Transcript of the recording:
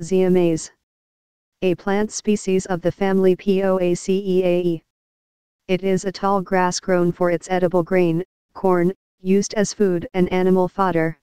Zea maize. A plant species of the family Poaceae. It is a tall grass grown for its edible grain, corn, used as food and animal fodder.